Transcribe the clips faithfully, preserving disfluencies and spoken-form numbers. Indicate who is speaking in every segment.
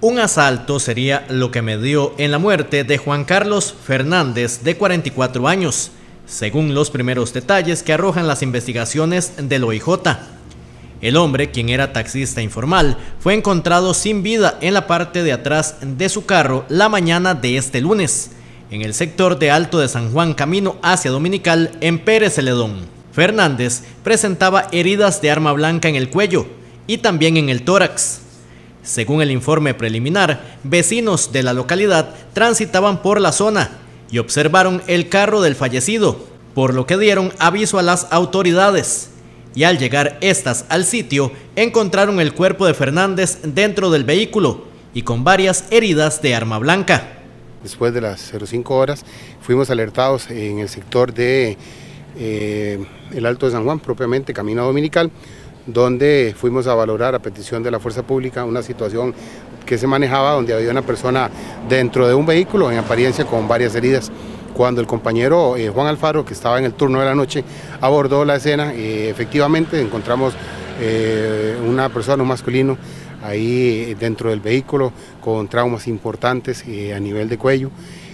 Speaker 1: Un asalto sería lo que medió en la muerte de Juan Carlos Fernández, de cuarenta y cuatro años, según los primeros detalles que arrojan las investigaciones del O I J. El hombre, quien era taxista informal, fue encontrado sin vida en la parte de atrás de su carro la mañana de este lunes, en el sector de Alto de San Juan, camino hacia Dominical, en Pérez Celedón. Fernández presentaba heridas de arma blanca en el cuello y también en el tórax. Según el informe preliminar, vecinos de la localidad transitaban por la zona y observaron el carro del fallecido, por lo que dieron aviso a las autoridades. Y al llegar estas al sitio, encontraron el cuerpo de Fernández dentro del vehículo y con varias heridas de arma blanca.
Speaker 2: Después de las cinco horas, fuimos alertados en el sector de eh, el Alto de San Juan, propiamente camino a Dominical, donde fuimos a valorar a petición de la fuerza pública una situación que se manejaba donde había una persona dentro de un vehículo, en apariencia con varias heridas. Cuando el compañero eh, Juan Alfaro, que estaba en el turno de la noche, abordó la escena, eh, efectivamente encontramos eh, una persona, un masculino, ahí dentro del vehículo con traumas importantes eh, a nivel de cuello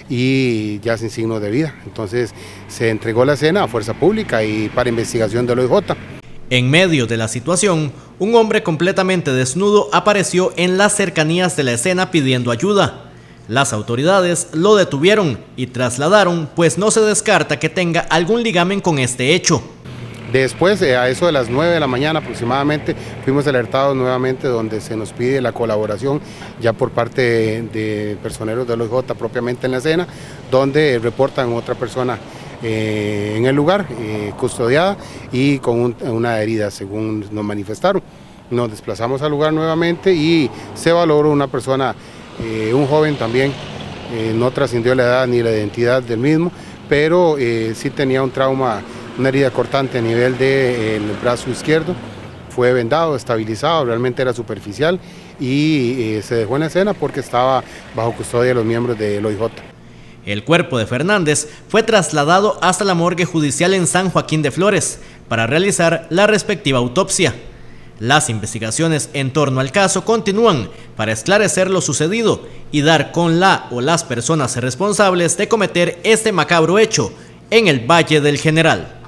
Speaker 2: y ya sin signos de vida. Entonces se entregó la escena a fuerza pública y para investigación del O I J.
Speaker 1: En medio de la situación, un hombre completamente desnudo apareció en las cercanías de la escena pidiendo ayuda. Las autoridades lo detuvieron y trasladaron, pues no se descarta que tenga algún ligamen con este hecho.
Speaker 2: Después, a eso de las nueve de la mañana aproximadamente, fuimos alertados nuevamente donde se nos pide la colaboración ya por parte de, de personeros del O I J propiamente en la escena, donde reportan otra persona eh, en el lugar, eh, custodiada y con un, una herida, según nos manifestaron. Nos desplazamos al lugar nuevamente y se valoró una persona, eh, un joven también, eh, no trascendió la edad ni la identidad del mismo, pero eh, sí tenía un trauma, una herida cortante a nivel del brazo izquierdo, fue vendado, estabilizado, realmente era superficial y eh, se dejó en la escena porque estaba bajo custodia de los miembros del O I J.
Speaker 1: El cuerpo de Fernández fue trasladado hasta la morgue judicial en San Joaquín de Flores para realizar la respectiva autopsia. Las investigaciones en torno al caso continúan para esclarecer lo sucedido y dar con la o las personas responsables de cometer este macabro hecho en el Valle del General.